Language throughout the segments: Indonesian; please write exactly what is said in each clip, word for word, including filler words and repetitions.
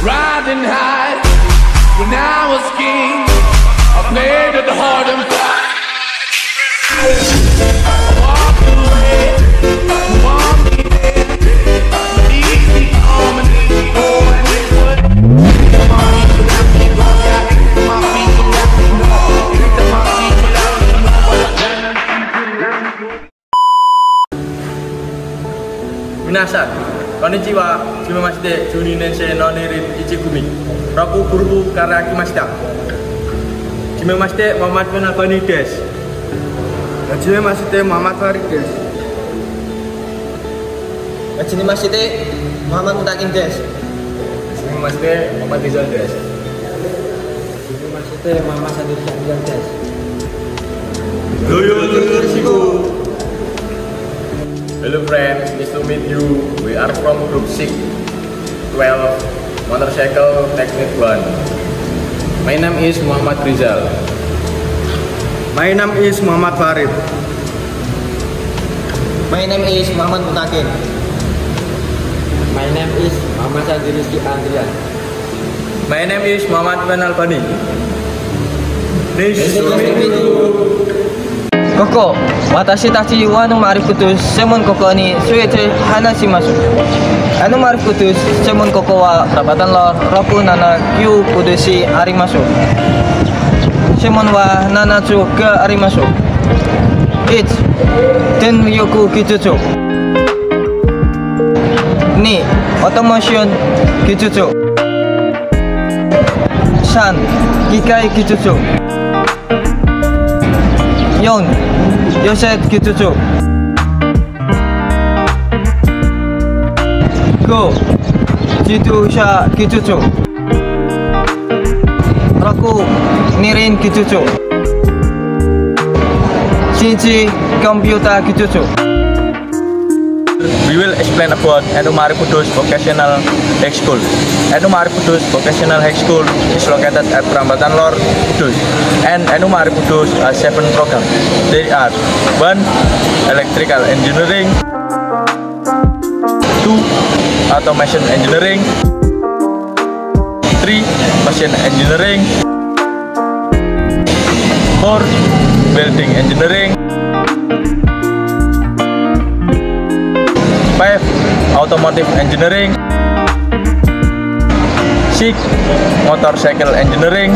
riding high. When I was king, I played at the hard and fast. I walked away, you want me there. Easy on and easy on and it would. My people out me, my people out me, my people out me, what I've done. Minasan, konnichiwa, jumemashite, juni nensei no nirin ichigumi. Roku burubu karakimashita. Jumemashite, Muhammad bin Albani desu. Jumemashite, Muhammad Farid desu. Jumemashite, Muhammad Mutakin desu. Jumemashite, Muhammad Rizal desu. Jumemashite, Muhammad Sadir Syahrian desu. Doyo tersiku. Hello friends, nice to meet you. We are from group six twelve Motorcycle Technique one. My name is Muhammad Rizal. My name is Muhammad Farid. My name is Muhammad Mutakin. My name is Muhammad Sadir Andrian. My name is Muhammad bin Albani. Nice to meet you. Koko, watashi tachi wa no marifutu semon koko ni suete hanashimasu. Anu marifutu semon koko wa perapatan lor roku nana kyu kudeshi arimasu. Semon wa nanatsu ke arimasu. Ich ten yoku kijutsu. Ni automation kijutsu. San kikai kijutsu. Yon Yoset Kijutsu. Go Jitusha Kijutsu. Roku Nirin Kijutsu. Shinji Computer Kijutsu. We will explain about Enu Mariputus Vocational High School. Enu Mariputus Vocational High School is located at Perambatan Lor, Kudus. And Enu Mariputus has seven programs. They are one. Electrical Engineering, two. Automation Engineering, three. Machine Engineering, four. Building Engineering, five. Automotive Engineering, six. Motorcycle Engineering,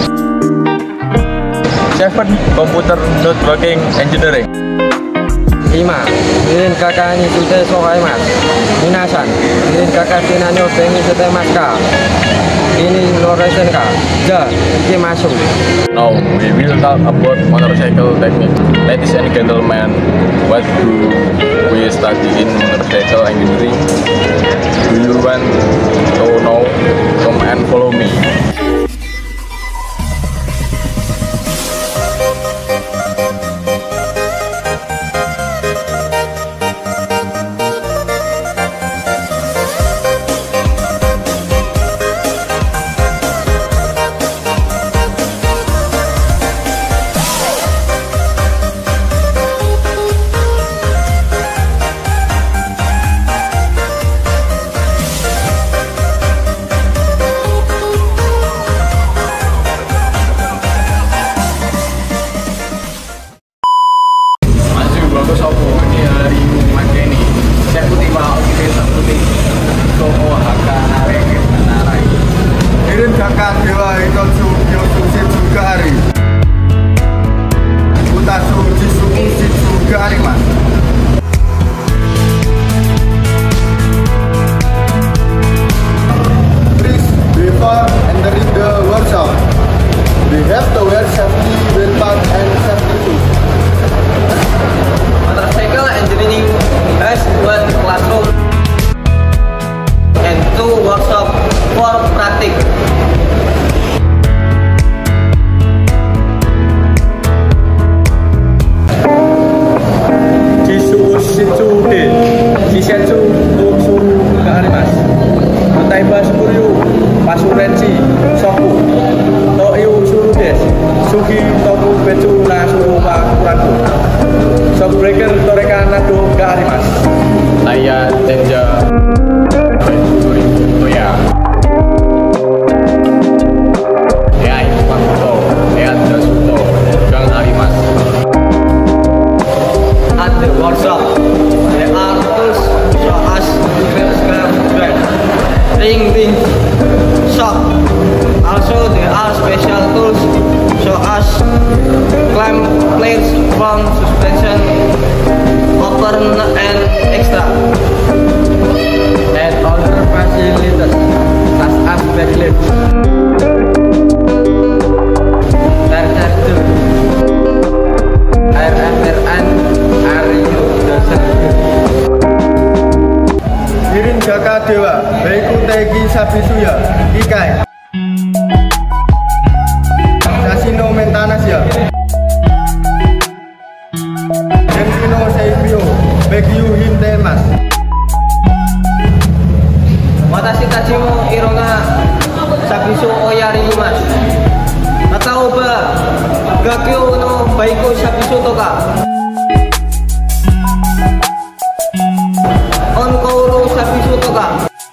seven. Computer Networking Engineering. Lima. Nirin kakak ni sudah sokai mas. Minasan. Nirin kakak tinanyo pengi sudah mas ka. Ini loration ka. Ja. Iki masuk. Now we will talk about motorcycle technique. Ladies and gentlemen, what do we study in motorcycle engineering? Do you want to know? Come and follow me. Nirin kakak dewa ikutsu yosu sitsu ke hari. Utasu jisuku sitsu ke hari mas. Please, before entering the workshop, we have to wear safety belt pad and safety shoes. Motorcycle engineering has one classroom and two workshop for practice. Jisuku Shitsu De, Shisetsu Utsuru Karimas, Taiba Sukuryu, Pasurensi, Soku, Toyu Surudes, Sugi Toku Betsu Nasurupa Kuraku, Shockbreaker Toreka Nado Karimas. Saya Tenja Toya. bring things shock. Also, there are special tools so as climb plates from suspension, open and extra, and other facilities such as backlift, air charger, air after and air user. Irin Jaka Dewa, Baiku Tegi Sabisuya, Ikai. Sasino Mentanasya. Gensino Seibio, Begyu Hintemas. Watashi tachimu ironga sabisu oyarimasu. Atau ba gakyo no baiku sabisu toka. Onkouru sabisu toka.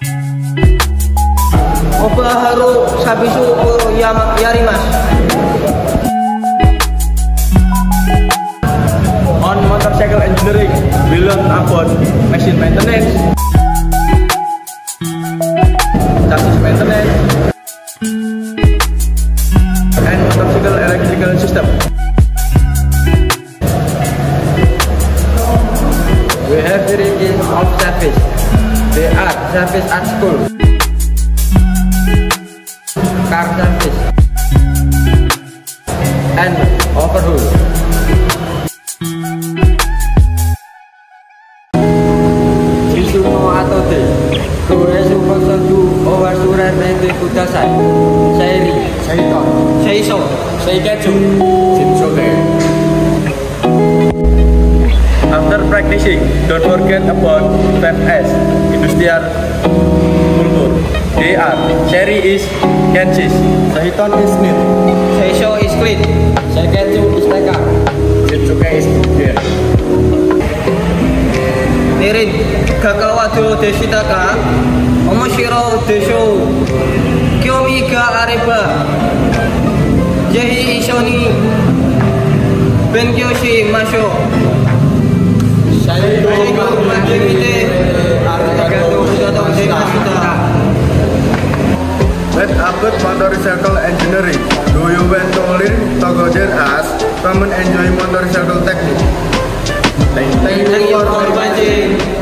Oba haru sabisu o yama yarimasu. On motorcycle engineering, we learn about machine maintenance, chassis maintenance, and motorcycle electrical system. We have varieties of service. They are service at school, car service, and overhaul. Sumo atode, kue sumo soju, owa surar mende kudasai, seiri, Seiton. seiso, seiketsu. After practicing, don't forget about five S, industrial kultur. They are, Seri is Kensis, Seiton is knit. Seiso is clean, seiketsu is teka. Shinsuke is beer. Nirin, kakawa to deshitaka, omoshiro desho, kyomi ga areba, zehi isho ni benkyou shimashou. Arigatou gozaimasu. Arigatou gozaimasu. What about motorcycle engineering? Do you want to learn together as from and enjoy motorcycle technique? Thank Thank you for watching.